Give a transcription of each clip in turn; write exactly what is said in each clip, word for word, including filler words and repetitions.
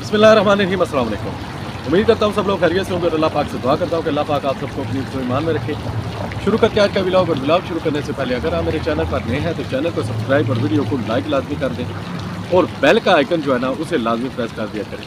बिस्मिल्लाहिर्रहमानिर्रहीम, अस्सलाम वालेकुम। उम्मीद करता हूँ सब लोग खैरियत से होंगे और अल्लाह पाक से दुआ करता हूँ कि अल्लाह पाक आप सबको अपनी ईमान में रखे। शुरू करते हैं आज का व्लॉग। और व्लॉग शुरू करने से पहले अगर आप मेरे चैनल पर नए हैं तो चैनल को सब्सक्राइब और वीडियो को लाइक लाजमी कर दें और बेल का आइकन जो है ना उसे लाजमी प्रेस कर दिया करें।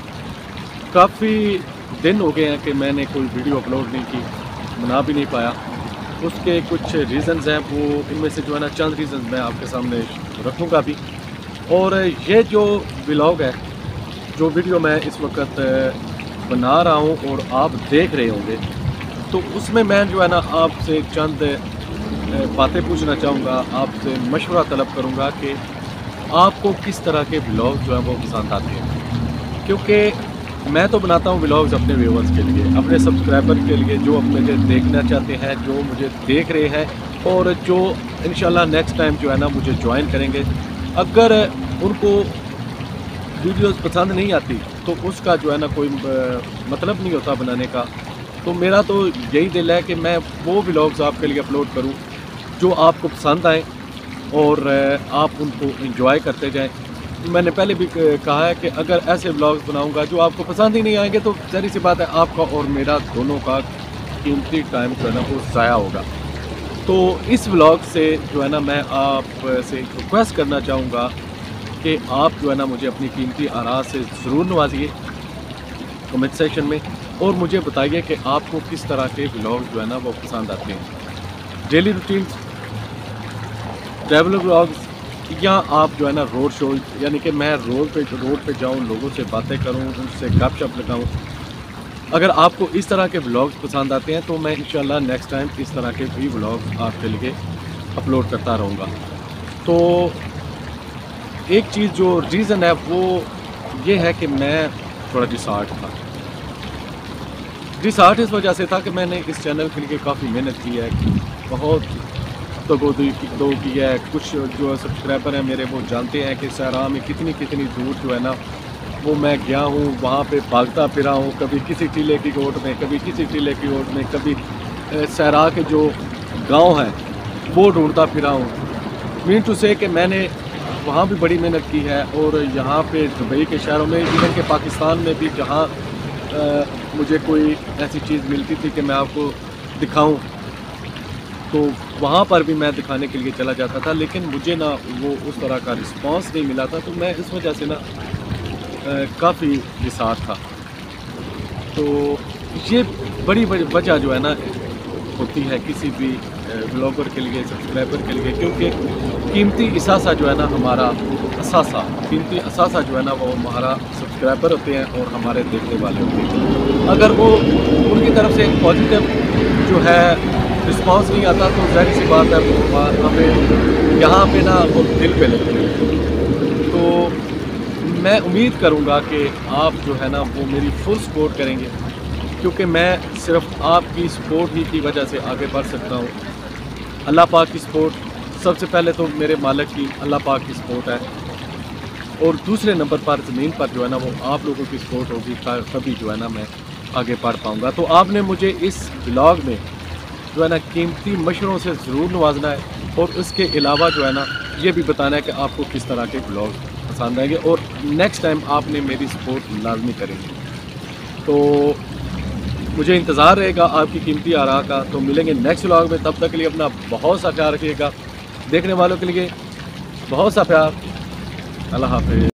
काफ़ी दिन हो गए हैं कि मैंने कोई वीडियो अपलोड नहीं की, बना भी नहीं पाया। उसके कुछ रीज़न्स हैं, वो इनमें से जो है ना चंद रीज़न्स मैं आपके सामने रखूँगा भी। और ये जो व्लॉग है, जो वीडियो मैं इस वक्त बना रहा हूँ और आप देख रहे होंगे, तो उसमें मैं जो है ना आपसे चंद बातें पूछना चाहूँगा, आपसे मशवरा तलब करूँगा कि आपको किस तरह के व्लॉग जो है वो पसंद आते हैं। क्योंकि मैं तो बनाता हूँ व्लॉग्स अपने व्यूअर्स के लिए, अपने सब्सक्राइबर के लिए, जो अब मुझे देखना चाहते हैं, जो मुझे देख रहे हैं और जो इंशाल्लाह नेक्स्ट टाइम जो है ना मुझे ज्वाइन करेंगे। अगर उनको वीडियोस पसंद नहीं आती तो उसका जो है ना कोई मतलब नहीं होता बनाने का। तो मेरा तो यही दिल है कि मैं वो व्लॉग्स आपके लिए अपलोड करूं जो आपको पसंद आए और आप उनको एंजॉय करते जाएं। मैंने पहले भी कहा है कि अगर ऐसे व्लॉग्स बनाऊंगा जो आपको पसंद ही नहीं आएंगे तो ज़ाहिर सी बात है आपका और मेरा दोनों का कीमती टाइम जो है ना वो ज़ाया होगा। तो इस व्लॉग से जो है ना मैं आपसे रिक्वेस्ट करना चाहूँगा कि आप जो है ना मुझे अपनी कीमती आरा से ज़रूर नवाजिए कमेंट सेक्शन में और मुझे बताइए कि आपको किस तरह के व्लॉग जो है ना वो पसंद आते हैं। डेली रूटीन, ट्रैवल व्लॉग्स, या आप जो है ना रोड शो, यानी कि मैं रोड पे रोड पे जाऊं, लोगों से बातें करूं, उनसे गपशप लगाऊं। अगर आपको इस तरह के व्लॉग्स पसंद आते हैं तो मैं इंशाल्लाह नेक्स्ट टाइम इस तरह के भी व्लॉग्स आपके लिए अपलोड करता रहूँगा। तो एक चीज़ जो रीज़न है वो ये है कि मैं थोड़ा डिसहार्ट था। डिसहार्ट इस वजह से था कि मैंने इस चैनल के लिए काफ़ी मेहनत की है, बहुत तगोदी दो की है। कुछ जो सब्सक्राइबर हैं मेरे वो जानते हैं कि सहरा में कितनी कितनी दूर जो है ना वो मैं गया हूँ, वहाँ पे भागता फिरा हूँ, कभी किसी टीले की गोट में, कभी किसी टीले की गोट में, कभी सहरा के जो गांव हैं वो ढूंढता फिरा हूँ। मीन टू से कि मैंने वहाँ भी बड़ी मेहनत की है और यहाँ पे दुबई के शहरों में, इवन के पाकिस्तान में भी जहाँ मुझे कोई ऐसी चीज़ मिलती थी कि मैं आपको दिखाऊं तो वहाँ पर भी मैं दिखाने के लिए चला जाता था, लेकिन मुझे ना वो उस तरह का रिस्पांस नहीं मिला था। तो मैं इस वजह से ना काफ़ी डिसहार्ट था। तो ये बड़ी बड़ी वजह जो है ना होती है किसी भी ब्लॉगर के लिए, सब्सक्राइबर के लिए, क्योंकि कीमती असासा जो है ना हमारा असासा कीमती असासा जो है ना वो हमारा सब्सक्राइबर होते हैं और हमारे देखने वाले होते हैं। अगर वो उनकी तरफ से पॉजिटिव जो है रिस्पांस नहीं आता तो ज़ाहिर सी बात है हमें यहाँ पे ना वो दिल पे लगते हैं। तो मैं उम्मीद करूँगा कि आप जो है ना वो मेरी फुल सपोर्ट करेंगे, क्योंकि मैं सिर्फ आपकी सपोर्ट ही की वजह से आगे बढ़ सकता हूँ। अल्लाह पाक की सपोर्ट सबसे पहले तो मेरे मालिक की अल्लाह पाक की सपोर्ट है, और दूसरे नंबर पर ज़मीन पर जो है ना वो आप लोगों की सपोर्ट होगी, तभी जो है ना मैं आगे बढ़ पाऊँगा। तो आपने मुझे इस व्लॉग में जो है ना कीमती मशवरों से ज़रूर नवाजना है और उसके अलावा जो है ना ये भी बताना है कि आपको किस तरह के व्लॉग पसंद आएंगे और नेक्स्ट टाइम आपने मेरी सपोर्ट लाजमी करेंगे। तो मुझे इंतज़ार रहेगा आपकी कीमती आरा का। तो मिलेंगे नेक्स्ट व्लॉग में, तब तक के लिए अपना बहुत सा ख्याल रखिएगा। देखने वालों के लिए बहुत सा प्यार। अल्लाह हाफ़िज़।